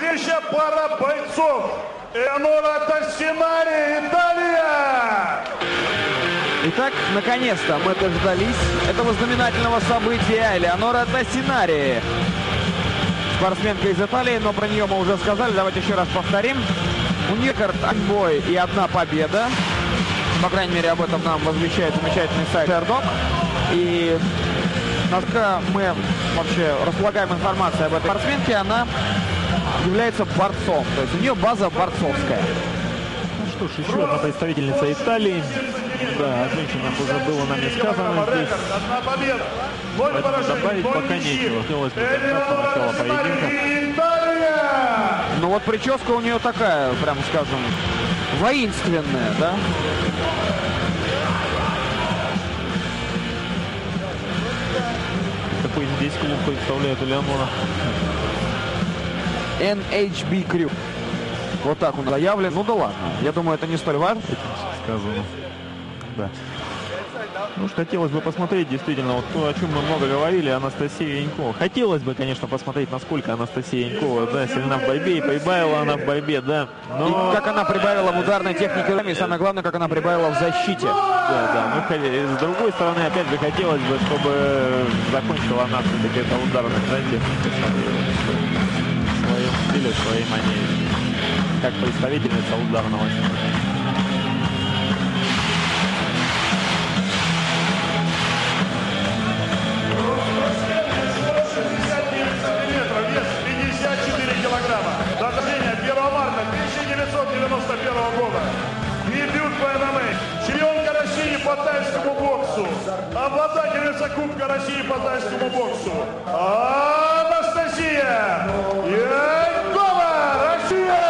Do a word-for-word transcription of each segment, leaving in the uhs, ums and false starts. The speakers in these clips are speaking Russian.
Следующая пара бойцов. Элеонора Тассинари, Италия! Итак, наконец-то мы дождались этого знаменательного события. Элеонора Тассинари, спортсменка из Италии, но про нее мы уже сказали. Давайте еще раз повторим. У нее бой и одна победа. По крайней мере, об этом нам возвещает замечательный сайт Шердок. И насколько мы вообще располагаем информацией об этой спортсменке, она является борцом. То есть у нее база борцовская. Ну что ж, еще одна представительница Италии. Да, о женщинах уже было нами сказано здесь. Поэтому добавить пока нечего. Хотелось бы дождаться начала поединка. Ну вот прическа у нее такая, прям скажем, воинственная, да? Какой здесь клуб представляет Элеонора? эн эйч би Crew. Вот так он заявлен. Ну да ладно. Я думаю, это не столь важно. Сказано. Да. Ну что, хотелось бы посмотреть, действительно, вот то, о чем мы много говорили, Анастасия Янькова. Хотелось бы, конечно, посмотреть, насколько Анастасия Янькова, да, сильна в борьбе, и прибавила она в борьбе, да. Но... И как она прибавила в ударной технике, и самое главное, как она прибавила в защите. Да, да. Ну, с другой стороны, опять же, хотелось бы, чтобы закончила она все-таки это ударной, знаете, в своем стиле, в своей манере, как представительница ударного. первого марта тысяча девятьсот девяносто первого года. Дебют по эм эм а. Чемпионка России по тайскому боксу. Обладательница Кубка России по тайскому боксу. Анастасия Янькова, Россия!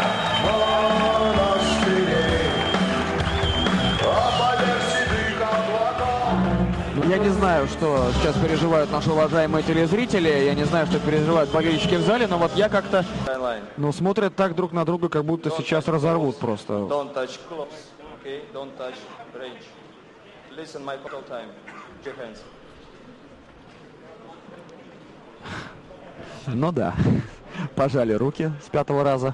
Я не знаю, что сейчас переживают наши уважаемые телезрители. Я не знаю, что переживают болельщики в зале, но вот я как-то... Ну, смотрят так друг на друга, как будто сейчас разорвут просто. Ну да, пожали руки с пятого раза.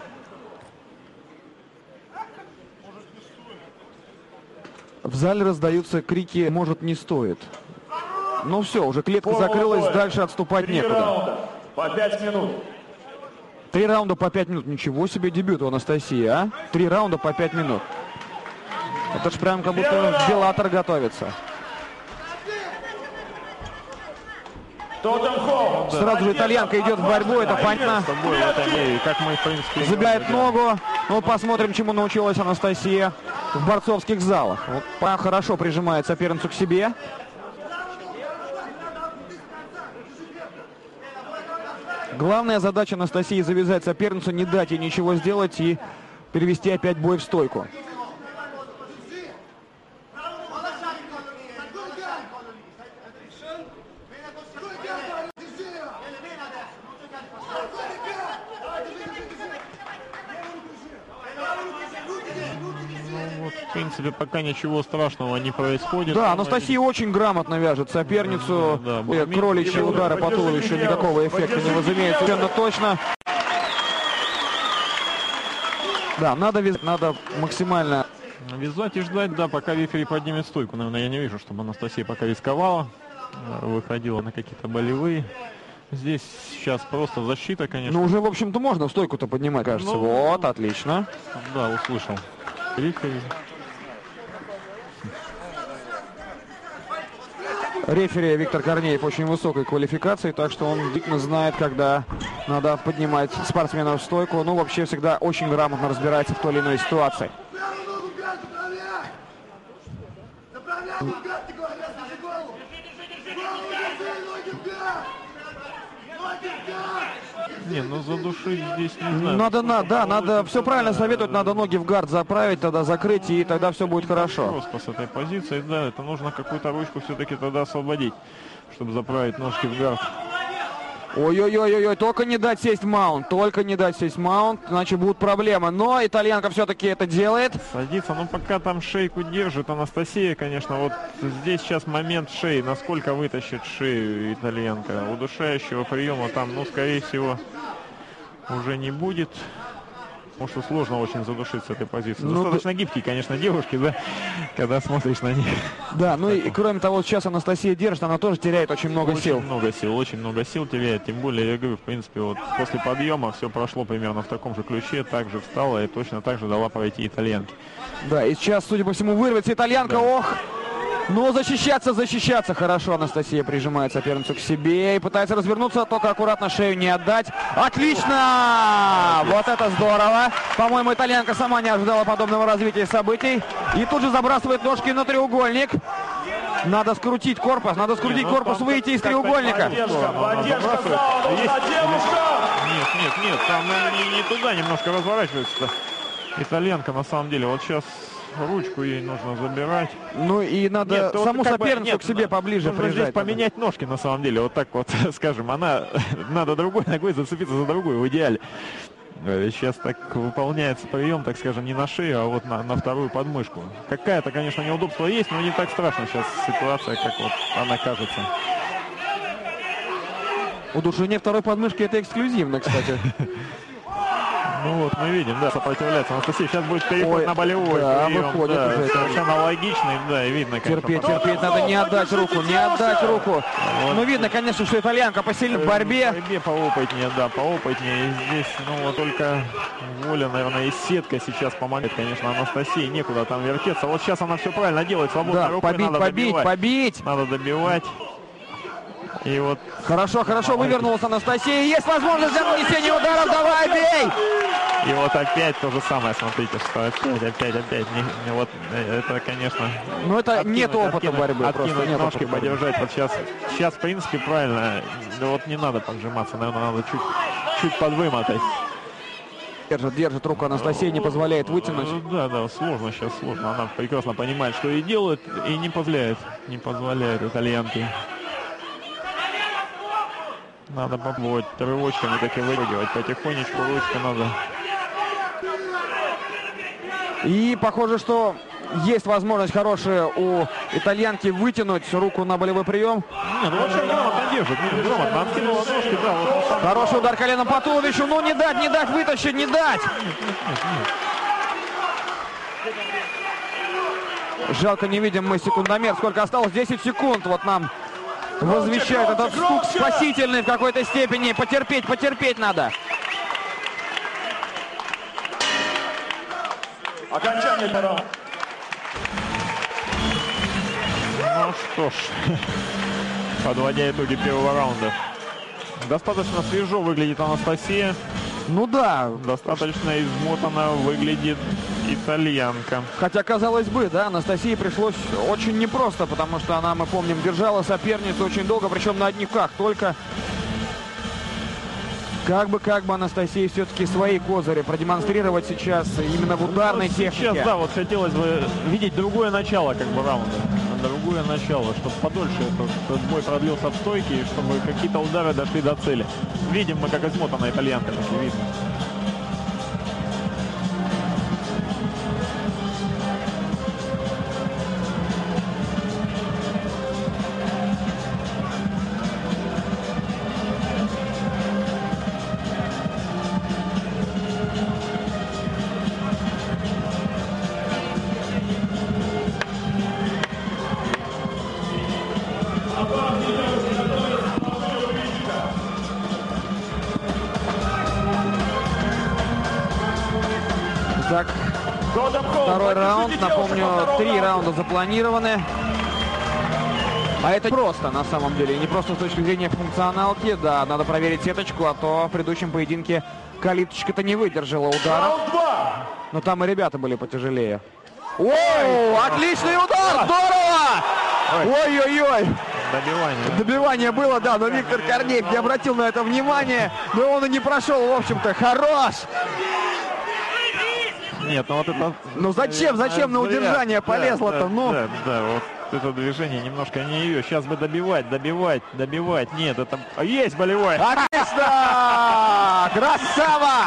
В зале раздаются крики «может, не стоит». Ну все, уже клетка закрылась, дальше отступать некуда. Три раунда по пять минут. Три раунда по пять минут. Ничего себе дебют у Анастасии, а? Три раунда по пять минут. Это ж прям как будто Беллатор готовится. Сразу же итальянка идет в борьбу, это понятно. Забирает ногу. Ну, посмотрим, чему научилась Анастасия в борцовских залах. Вот она хорошо прижимает соперницу к себе. Главная задача Анастасии — завязать соперницу, не дать ей ничего сделать и перевести опять бой в стойку. В принципе, пока ничего страшного не происходит. Да, Анастасия очень грамотно вяжет соперницу. Да, да, кроличьи удары по туловищу никакого эффекта не возымеют. Совершенно точно. Да, надо вязать, надо максимально... Вязать и ждать, да, пока рефери поднимет стойку. Наверное, я не вижу, чтобы Анастасия пока рисковала. Выходила на какие-то болевые. Здесь сейчас просто защита, конечно. Ну, уже, в общем-то, можно стойку-то поднимать, кажется. Ну, вот, отлично. Да, услышал. Рефери. Рефери Виктор Корнеев очень высокой квалификации, так что он действительно знает, когда надо поднимать спортсмена в стойку. Ну, вообще всегда очень грамотно разбирается в той или иной ситуации. Не, ну задушить здесь не знаю. Надо, на, да, надо, все правильно советуют, надо ноги в гард заправить, тогда закрыть, и тогда все будет хорошо. Просто с этой позиции, да, это нужно какую-то ручку все-таки тогда освободить, чтобы заправить ножки в гард. Ой-ой-ой-ой, только не дать сесть маунт, только не дать сесть маунт, иначе будут проблемы. Но итальянка все-таки это делает. Садится, ну пока там шейку держит Анастасия, конечно, вот здесь сейчас момент шеи, насколько вытащит шею итальянка. Удушающего приема там, ну, скорее всего, уже не будет. Потому что сложно очень задушить с этой позиции. Ну, достаточно гибкие, конечно, девушки, да, когда смотришь на них. Да, ну и, и кроме того, сейчас Анастасия держит, она тоже теряет очень много очень сил. Очень много сил, очень много сил теряет. Тем более, я говорю, в принципе, вот после подъема все прошло примерно в таком же ключе. Также встала и точно так же дала пройти итальянке. Да, и сейчас, судя по всему, вырвется итальянка. Да. Ох! Но защищаться, защищаться хорошо. Анастасия прижимает соперницу к себе и пытается развернуться, только аккуратно шею не отдать. Отлично! Вот это здорово! По-моему, итальянка сама не ожидала подобного развития событий. И тут же забрасывает ножки на треугольник. Надо скрутить корпус, надо скрутить не, корпус, выйти из треугольника. Поддержка, поддержка зала, нужна девушка! Нет, нет, нет, там не, не туда немножко разворачивается. Итальянка на самом деле, вот сейчас ручку ей нужно забирать. Ну и надо нет, саму вот соперницу бы, нет, к себе поближе нужно прижать. Здесь поменять ножки на самом деле, вот так вот, скажем, она надо другой ногой зацепиться за другую в идеале. Сейчас так выполняется прием, так скажем, не на шею, а вот на, на вторую подмышку. Какая-то, конечно, неудобство есть, но не так страшно сейчас ситуация, как вот она кажется. Удушение второй подмышки — это эксклюзивно, кстати. Ну вот, мы видим, да, сопротивляется Анастасия. Сейчас будет переход Ой, на болевой да, прием. выходит Да, уже. совершенно логичный, да, и видно, конечно. Терпеть, терпеть, надо не отдать руку, не отдать руку. Вот. Ну, видно, конечно, что итальянка посильнее в борьбе. В борьбе поопытнее, да, поопытнее. И здесь, ну, вот только воля, наверное, и сетка сейчас помогает, конечно, Анастасии. Некуда там вертеться. Вот сейчас она все правильно делает. Свободной Да, рукой побить, надо побить, добивать. побить. Надо добивать. И вот... Хорошо, хорошо, вывернулась Анастасия. Есть возможность для нанесения ударов. Давай, бей! И вот опять то же самое, смотрите, что опять, опять, опять. Не, не, вот это, конечно... Ну, это откинуть, нет опыта откинуть, борьбы. Откинуть просто нет ножки, опыта подержать. Вот сейчас, сейчас, в принципе, правильно. Да вот не надо поджиматься, наверное, надо чуть, чуть подвымотать. Держит, держит руку Анастасия, не позволяет вытянуть. Да, да, сложно сейчас, сложно. Она прекрасно понимает, что и делает, и не позволяет, не позволяет итальянке. Надо попробовать рывочками таки вытягивать потихонечку, ручку надо. И похоже, что есть возможность хорошая у итальянки вытянуть руку на болевой прием. Нет, ну вообще грамотно держит, ну, грамотно откинула ножки, да. Вот, хороший удар коленом по туловищу, ну не дать, не дать вытащить, не дать. Жалко, не видим мы секундомер, сколько осталось, десять секунд, вот нам возвещает этот стук спасительный в какой-то степени. Потерпеть, потерпеть надо. Окончание второго. Ну что ж, подводя итоги первого раунда. Достаточно свежо выглядит Анастасия. Ну да. Достаточно измотанно выглядит итальянка. Хотя, казалось бы, да, Анастасии пришлось очень непросто, потому что она, мы помним, держала соперницу очень долго, причем на одних руках только. Как бы, как бы Анастасии все-таки свои козыри продемонстрировать сейчас именно в ударной ну, технике. Сейчас, да, вот хотелось бы видеть другое начало, как бы, раунда. Другое начало, чтобы подольше этот, этот бой продлился в стойке, и чтобы какие-то удары дошли до цели. Видим мы, как измотана итальянка, так и видно. Так, второй раунд. Напомню, три раунда запланированы. А это просто, на самом деле. Не просто с точки зрения функционалки. Да, надо проверить сеточку, а то в предыдущем поединке калиточка-то не выдержала удара. Но там и ребята были потяжелее. Ой, отличный удар! Здорово! Ой-ой-ой! Добивание. Добивание было, да, но Виктор Корнеев не обратил на это внимание. Но он и не прошел, в общем-то. Хорош! Нет, ну вот это... Ну зачем, зачем на удержание полезла-то, да, ну? Да, да, вот это движение немножко не ее. Сейчас бы добивать, добивать, добивать. Нет, это... Есть болевой! Отлично! Красава!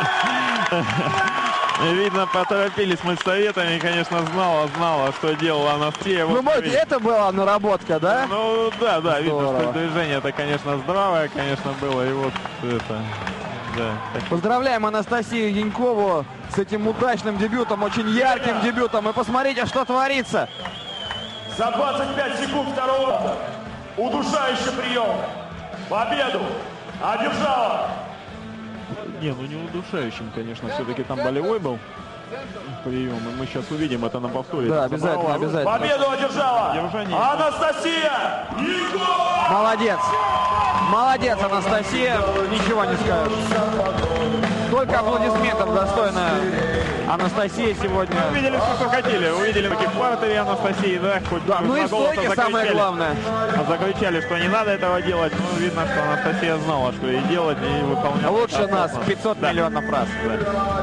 Видно, поторопились мы с советами, конечно, знала, знала, что делала Анастасия. Вы можете, это была наработка, да? Ну, да, да, видно, Здорово. что движение-то, конечно, здравое, конечно, было, и вот это... да. Так, Поздравляем Анастасию Янькову с этим удачным дебютом, очень ярким дебютом. И посмотрите, что творится. За двадцать пять секунд второго раунда. Удушающий прием. Победу одержала. не, ну не удушающим, конечно, все-таки там болевой был прием. И мы сейчас увидим это на повторе. Да, Это обязательно, забрала. обязательно. Победу одержала Держание. Анастасия Янькова. Молодец. Молодец, Анастасия. Ничего не скажешь. Только аплодисментов достойна Анастасия сегодня. Увидели все, что хотели. Увидели таких в партере Анастасии, да? Хоть Да, ну и на голоса стойки самое закричали. главное. Закричали, что не надо этого делать. Ну, видно, что Анастасия знала, что ей делать, и выполняла. Лучше нас в пятьсот Да. миллионов раз. Да.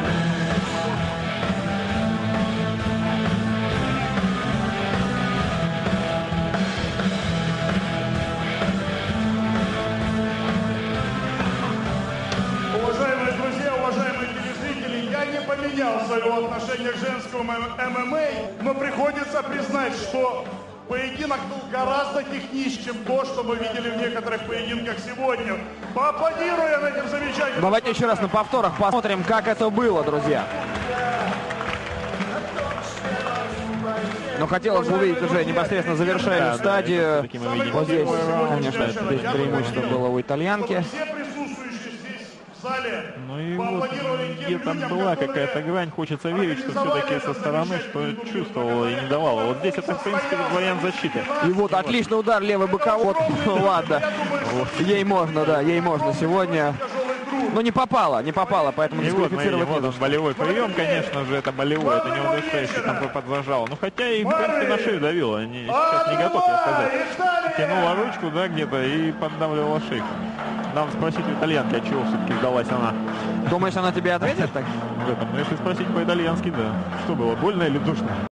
Уважаемые друзья, уважаемые телезрители, я не поменял своего отношения к женскому ММА, но приходится признать, что поединок был гораздо техничнее, чем то, что мы видели в некоторых поединках сегодня. Поаплодируем этим замечательным... Давайте еще раз на повторах посмотрим, как это было, друзья. Но хотелось бы увидеть уже непосредственно завершающую Да, да, стадию. это всё-таки мы видим Вот здесь, первый раунд, конечно, да, здесь Я бы преимущество хотел, было у итальянки. чтобы все присутствующие здесь в зале Ну и вот поаплодировали тем где-то людям, была которые какая-то грань, хочется верить, что организовали все-таки со этот стороны, замечательный что турнир. чувствовала и не давала. Вот здесь это, в принципе, вариант защиты. И вот отличный удар левый боковой. Ладно, ей можно, да, ей можно сегодня. Но не попало, не попало, поэтому И вот, смотрите, дисквалифицировать вот не он, за что. болевой прием, конечно же, это болевой, это не удушающий, там подзажал. Ну, хотя и, в принципе, на шею давила, не, сейчас не готов, я сказать. Тянула ручку, да, где-то и поддавливала шейку. Надо спросить у итальянки, а чего все-таки сдалась она Думаешь, она тебе ответит так? в этом. Ну, если спросить по-итальянски, да. Что было, больно или душно?